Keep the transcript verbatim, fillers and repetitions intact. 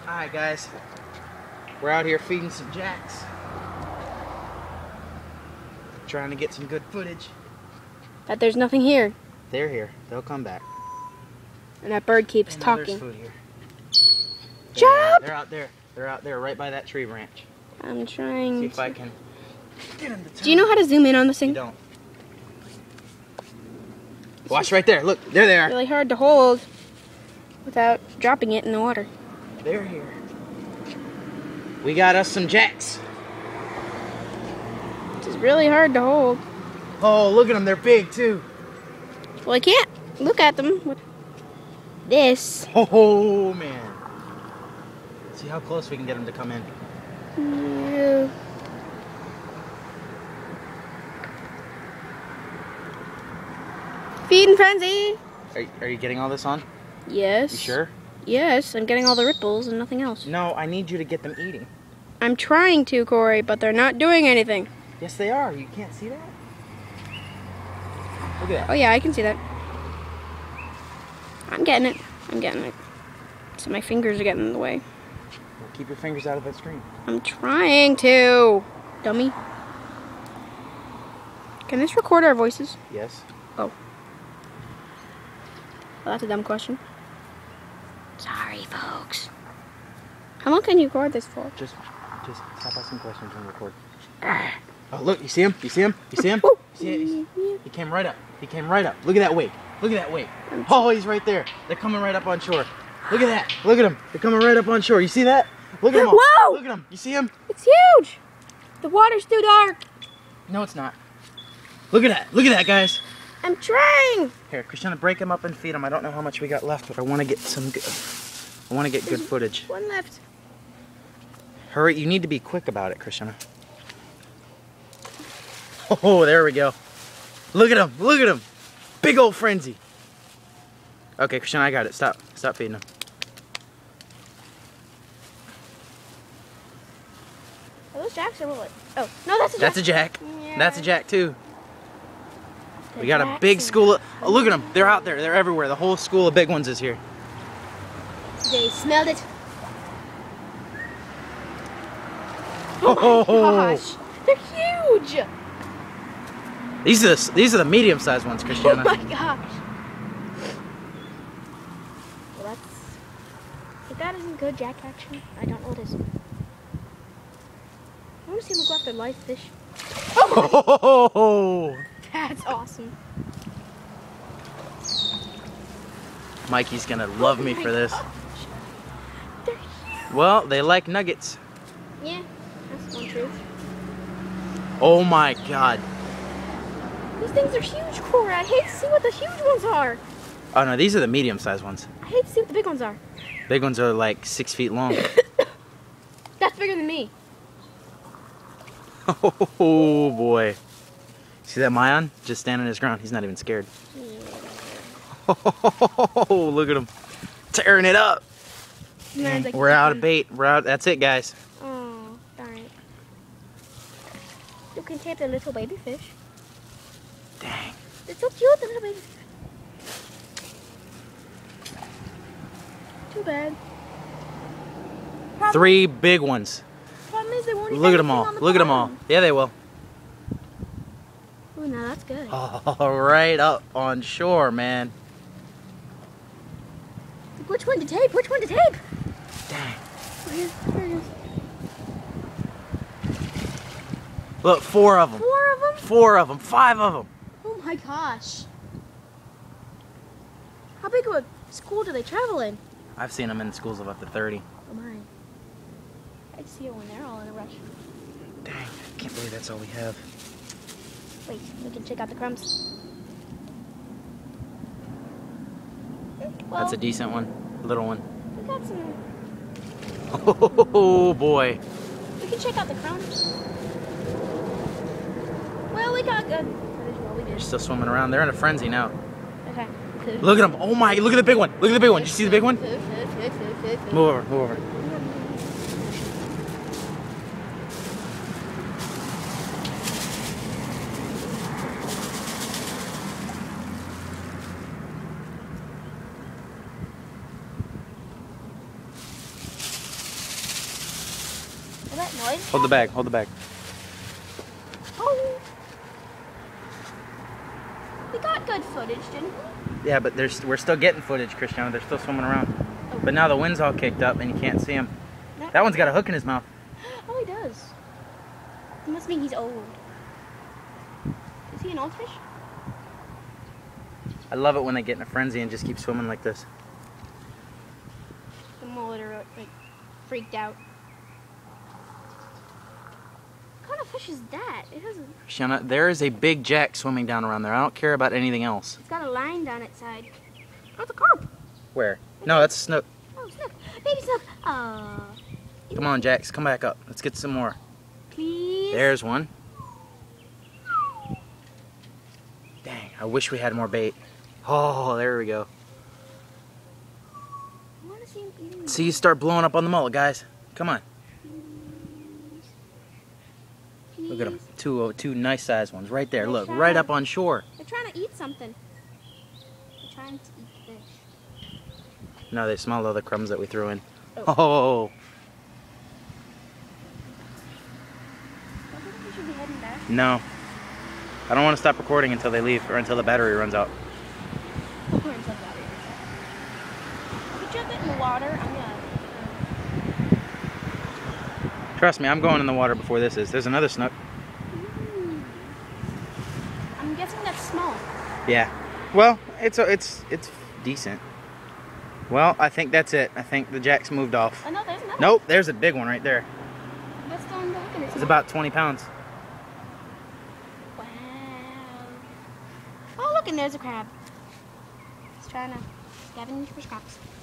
Alright guys, we're out here feeding some jacks. Trying to get some good footage. But there's nothing here. They're here, they'll come back. And that bird keeps and talking. There's food here. Jump! They're out there, they're out there right by that tree branch. I'm trying See if to... I can get them to turn. Do you know how to zoom in on this thing? You don't. Watch right there, look, there they are. Really hard to hold without dropping it in the water. They're here. We got us some jacks. This is really hard to hold. Oh, look at them, they're big too. Well, I can't look at them with this. Oh man. See how close we can get them to come in. Yeah. Feeding frenzy. Are, are you getting all this on? Yes. You sure? Yes, I'm getting all the ripples and nothing else. No, I need you to get them eating. I'm trying to, Corey, but they're not doing anything. Yes, they are. You can't see that? Look at that. Oh yeah, I can see that. I'm getting it. I'm getting it. So my fingers are getting in the way. Well, keep your fingers out of that screen. I'm trying to, dummy. Can this record our voices? Yes. Oh. Well, that's a dumb question. Sorry, folks. How long can you record this for? Just, just stop asking questions and record. Oh, look! You see him? You see him? You see him? Woo. You see it? You see- He came right up. He came right up. Look at that wake. Look at that wake. Oh, he's right there. They're coming right up on shore. Look at that. Look at him. They're coming right up on shore. You see that? Look at him. Whoa! Look at him. You see him? It's huge! The water's too dark. No, it's not. Look at that. Look at that, guys. I'm trying. Here, Christiana, break them up and feed them. I don't know how much we got left, but I want to get some good. I want to get good footage. One left. Hurry! You need to be quick about it, Christiana. Oh, there we go. Look at him. Look at him. Big old frenzy. Okay, Christiana, I got it. Stop. Stop feeding him. Are those jacks or what? Oh, no, that's a jack. That's a jack. Yeah. That's a jack too. The We got a jacks big are- school of, oh, look at them. They're out there. They're everywhere. The whole school of big ones is here. They smelled it. Oh, Oh my gosh. They're huge. These are the, these are the medium-sized ones, Christiana. Oh my gosh. Well, that's... If that isn't good jack action, I don't know what is. I want to see them go after live fish. Oh, That's awesome. Mikey's gonna love me Oh my for this. gosh. They're huge. Well, they like nuggets. Yeah, that's one truth. Oh my God. These things are huge, Cora. I hate to see what the huge ones are. Oh no, these are the medium-sized ones. I hate to see what the big ones are. Big ones are like six feet long. That's bigger than me. Oh boy. See that Mayan? Just standing his ground. He's not even scared. Oh, look at him. Tearing it up. Mine's like We're out of bait. We're out. That's it, guys. Oh, darn it. You can tape the little baby fish. Dang. They're so cute, the little baby fish. Too bad. Problem, Three big ones. problem is they won't eat Look at them anything all. on the Look at them all. bottom. Yeah, they will. Ooh, now that's good. All right up on shore, man. Which one to tape? Which one to tape? Dang. Oh, here, here it is. Look, four of them. Four of them? Four of them. Five of them. Oh my gosh. How big of a school do they travel in? I've seen them in schools of up to thirty. Oh my. I'd see it when they're all in a rush. Dang, I can't believe that's all we have. Wait, we can check out the crumbs. Well, That's a decent one. Little one. we got some. Oh boy. We can check out the crumbs. Well, we got good footage while we They're did. still swimming around. They're in a frenzy now. Okay. Food. Look at them. Oh my, look at the big one. Look at the big one. Did you see the big one? Food, food, food, food, food, food. Move over, move over. that noise? Hold the bag, hold the bag. Oh. We got good footage, didn't we? Yeah, but there's we're still getting footage, Cristiano. They're still swimming around. Oh. But now the wind's all kicked up and you can't see him. That, that one's got a hook in his mouth. Oh, he does. It must mean he's old. Is he an old fish? I love it when they get in a frenzy and just keep swimming like this. The mullet are like freaked out. What kind of fish is that? It has a... Cristiano, there is a big jack swimming down around there. I don't care about anything else. It's got a line down its side. Oh, it's a carp. Where? No, that's a snook. Oh, snook. Baby snook. Aww. Come on, Jax. Come back up. Let's get some more. Please? There's one. Dang, I wish we had more bait. Oh, there we go. I want to see him eating. See, you start blowing up on the mullet, guys. Come on. Please. Look at them. Two, oh, two nice sized ones right there. They're Look, shy. right up on shore. They're trying to eat something. They're trying to eat fish. No, they smelled all the crumbs that we threw in. Oh. Oh. I think we should be heading back. No. I don't want to stop recording until they leave or until the battery runs out. Or until the battery runs out. If you jump it in the water, I'm gonna... Trust me, I'm going in the water before this is. There's another snook. Mm. I'm guessing that's small. Yeah. Well, it's a, it's it's decent. Well, I think that's it. I think the jack's moved off. Oh no, there's another. Nope, there's a big one right there. That's the one looking at. It's about twenty pounds. Wow. Oh, look, and there's a crab. He's trying to scavenge for scraps.